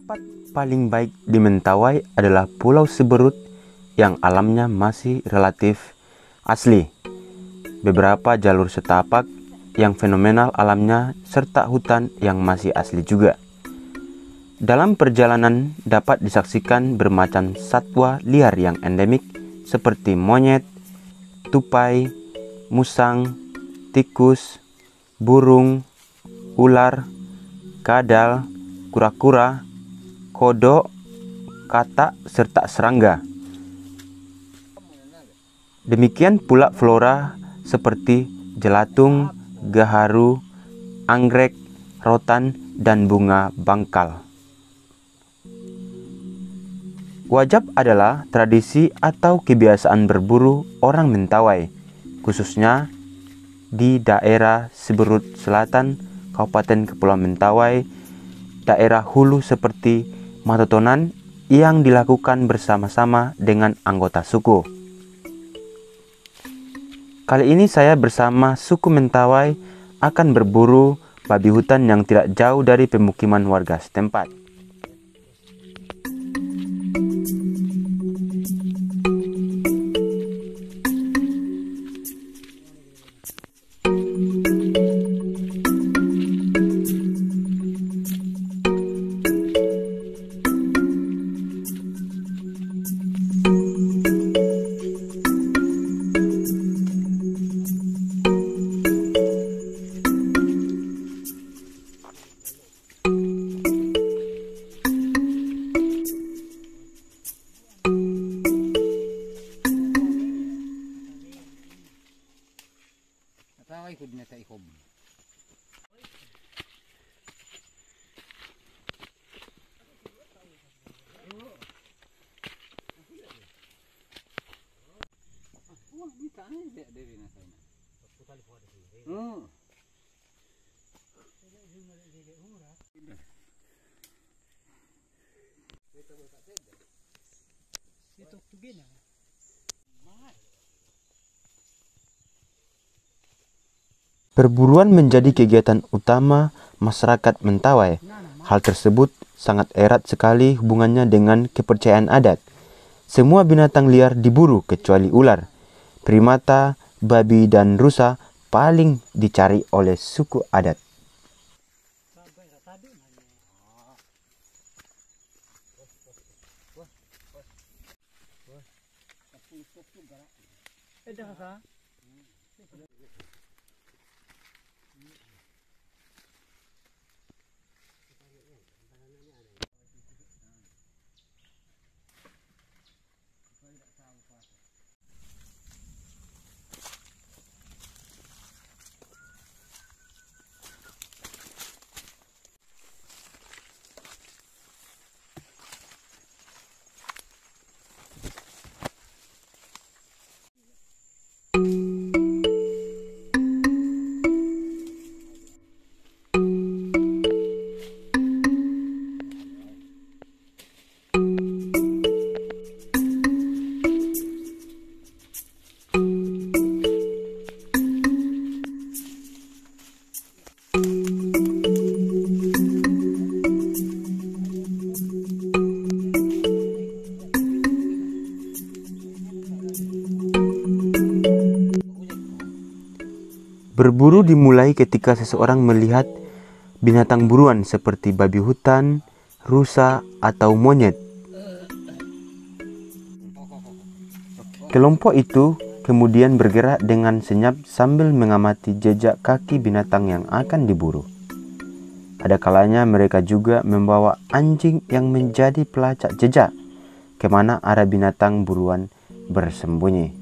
Tempat paling baik di Mentawai adalah Pulau Siberut yang alamnya masih relatif asli. Beberapa jalur setapak yang fenomenal alamnya serta hutan yang masih asli juga. Dalam perjalanan dapat disaksikan bermacam satwa liar yang endemik seperti monyet, tupai, musang, tikus, burung, ular, kadal, kura-kura, kodok, katak, serta serangga. Demikian pula flora seperti jelatung, gaharu, anggrek, rotan, dan bunga bangkal. Wajab adalah tradisi atau kebiasaan berburu orang Mentawai, khususnya di daerah Siberut Selatan, Kabupaten Kepulauan Mentawai, daerah hulu seperti Matotonan yang dilakukan bersama-sama dengan anggota suku. Kali ini saya bersama suku Mentawai akan berburu babi hutan yang tidak jauh dari pemukiman warga setempat. Perburuan menjadi kegiatan utama masyarakat Mentawai. Hal tersebut sangat erat sekali hubungannya dengan kepercayaan adat. Semua binatang liar diburu kecuali ular, primata, babi, dan rusa paling dicari oleh suku adat. Berburu dimulai ketika seseorang melihat binatang buruan seperti babi hutan, rusa, atau monyet. Kelompok itu kemudian bergerak dengan senyap sambil mengamati jejak kaki binatang yang akan diburu. Ada kalanya mereka juga membawa anjing yang menjadi pelacak jejak kemana arah binatang buruan bersembunyi.